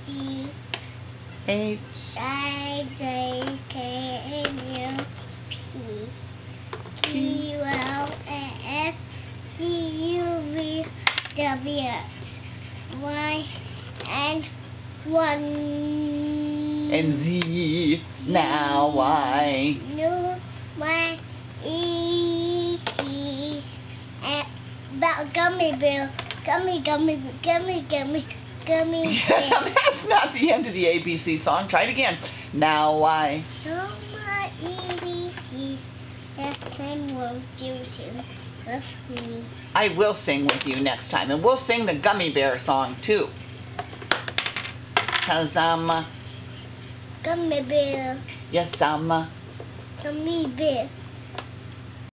D H I J K L P Q L S T U V W Y and 1 and Z. Now Y. U Y E T about gummy bear. Gummy bear. That's not the end of the ABC song. Try it again. Now Y. So my ABC. Next time won't you sing with me? I will sing with you next time, and we'll sing the Gummy Bear song too. 'Cause Gummy bear. yes, Gummy bear.